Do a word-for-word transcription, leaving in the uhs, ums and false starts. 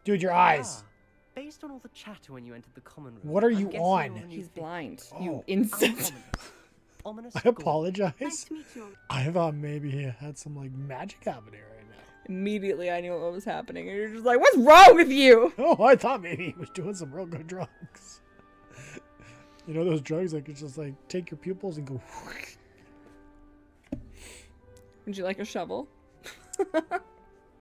Dude, your eyes. Ah, based on all the chatter when you entered the common room. What are you I'm guessing on? you're the new He's thing. blind. Oh. You I'm insect. ominous. Ominous I Gordon. apologize. Nice to meet you. I thought maybe he had some like magic happening right now. Immediately, I knew what was happening, and you're just like, "What's wrong with you?" Oh, I thought maybe he was doing some real good drugs. You know those drugs that could just like take your pupils and go. Would you like a shovel?